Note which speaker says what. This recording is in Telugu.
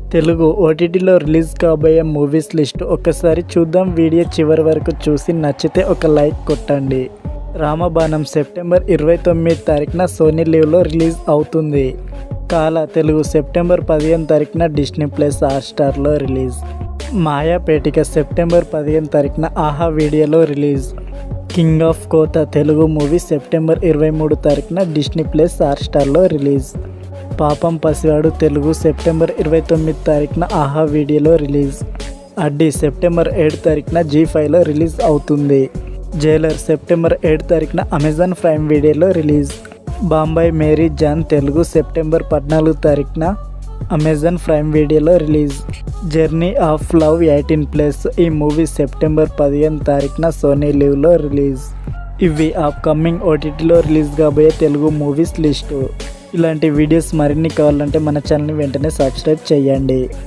Speaker 1: తెలుగు ఓటీటీలో రిలీజ్ కాబోయే మూవీస్ లిస్ట్ ఒక్కసారి చూద్దాం. వీడియో చివరి వరకు చూసి నచ్చితే ఒక లైక్ కొట్టండి. రామబాణం సెప్టెంబర్ 29 తారీఖున సోనీ లీవ్లో రిలీజ్ అవుతుంది. కాలా తెలుగు సెప్టెంబర్ 15 తారీఖున డిస్నీ ప్లస్ హాట్‌స్టార్లో రిలీజ్. మాయాపేటిక సెప్టెంబర్ 15 తారీఖున ఆహా వీడియోలో రిలీజ్. కింగ్ ఆఫ్ కోత తెలుగు మూవీ సెప్టెంబర్ 23 తారీఖున డిస్నీ ప్లస్ హాట్‌స్టార్లో రిలీజ్. పాపం పసివాడు తెలుగు సెప్టెంబర్ 29 తారీఖున ఆహా వీడియోలో రిలీజ్. అడ్డి సెప్టెంబర్ 7 తారీఖున జీ5లో రిలీజ్ అవుతుంది. జైలర్ సెప్టెంబర్ 7 తారీఖున అమెజాన్ ప్రైమ్ వీడియోలో రిలీజ్. బాంబాయి మేరీ జాన్ తెలుగు సెప్టెంబర్ 14 తారీఖున అమెజాన్ ప్రైమ్ వీడియోలో రిలీజ్. జర్నీ ఆఫ్ లవ్ 18+ ఈ మూవీ సెప్టెంబర్ 15 తారీఖున సోనీ లీవ్లో రిలీజ్. ఇవి అప్కమింగ్ ఓటీటీలో రిలీజ్ కాబోయే తెలుగు మూవీస్ లిస్టు. ఇలాంటి వీడియోస్ మరిన్ని కావాలంటే మన ఛానల్ని వెంటనే సబ్స్క్రైబ్ చేయండి.